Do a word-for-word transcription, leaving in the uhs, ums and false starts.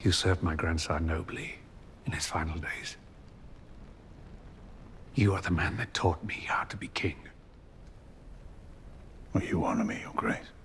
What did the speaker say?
You served my grandson nobly in his final days. You are the man that taught me how to be king. Will you honor me, Your Grace?